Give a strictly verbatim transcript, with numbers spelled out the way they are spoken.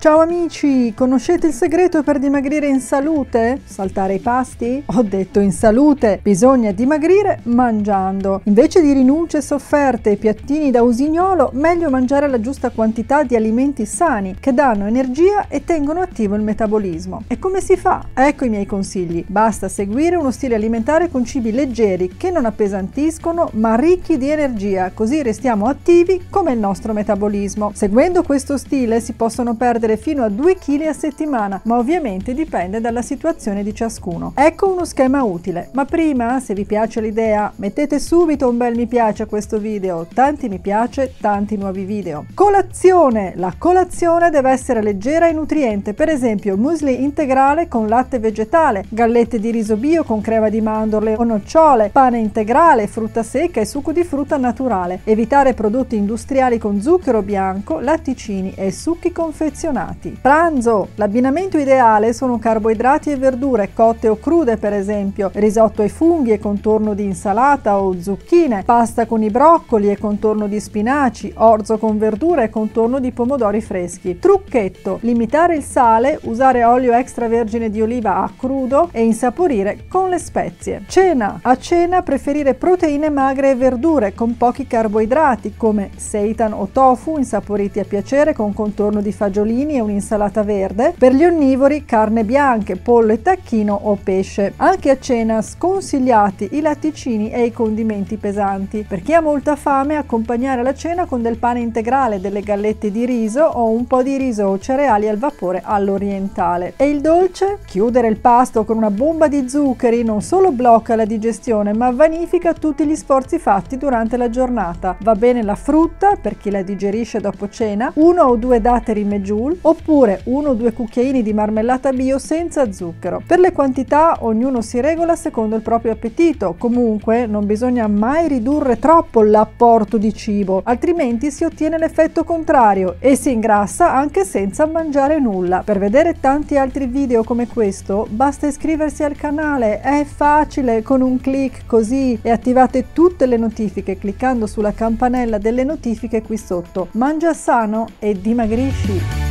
Ciao amici, conoscete il segreto per dimagrire in salute? Saltare i pasti? Ho detto in salute, bisogna dimagrire mangiando. Invece di rinunce sofferte e piattini da usignolo, meglio mangiare la giusta quantità di alimenti sani che danno energia e tengono attivo il metabolismo. E come si fa? Ecco i miei consigli. Basta seguire uno stile alimentare con cibi leggeri che non appesantiscono ma ricchi di energia, così restiamo attivi come il nostro metabolismo. Seguendo questo stile si possono perdere fino a due chili a settimana, ma ovviamente dipende dalla situazione di ciascuno. Ecco uno schema utile, ma prima, se vi piace l'idea, mettete subito un bel mi piace a questo video, tanti mi piace, tanti nuovi video. Colazione! La colazione deve essere leggera e nutriente, per esempio muesli integrale con latte vegetale, gallette di riso bio con crema di mandorle o nocciole, pane integrale, frutta secca e succo di frutta naturale. Evitare prodotti industriali con zucchero bianco, latticini e succhi confezionati. Pranzo. L'abbinamento ideale sono carboidrati e verdure cotte o crude, per esempio risotto ai funghi e contorno di insalata o zucchine, pasta con i broccoli e contorno di spinaci, orzo con verdure e contorno di pomodori freschi. Trucchetto: limitare il sale, usare olio extravergine di oliva a crudo e insaporire con le spezie. Cena. A cena preferire proteine magre e verdure con pochi carboidrati come seitan o tofu insaporiti a piacere con contorno di fagiolini e un'insalata verde. Per gli onnivori carne bianche, pollo e tacchino o pesce. Anche a cena sconsigliati i latticini e i condimenti pesanti. Per chi ha molta fame, accompagnare la cena con del pane integrale, delle gallette di riso o un po' di riso o cereali al vapore all'orientale. E il dolce? Chiudere il pasto con una bomba di zuccheri non solo blocca la digestione ma vanifica tutti gli sforzi fatti durante la giornata. Va bene la frutta per chi la digerisce dopo cena, uno o due datteri Medjool oppure uno o due cucchiaini di marmellata bio senza zucchero. Per le quantità ognuno si regola secondo il proprio appetito, comunque non bisogna mai ridurre troppo l'apporto di cibo, altrimenti si ottiene l'effetto contrario e si ingrassa anche senza mangiare nulla. Per vedere tanti altri video come questo basta iscriversi al canale, è facile, con un clic così, e attivate tutte le notifiche cliccando sulla campanella delle notifiche qui sotto. Mangia sano e dimagrisci!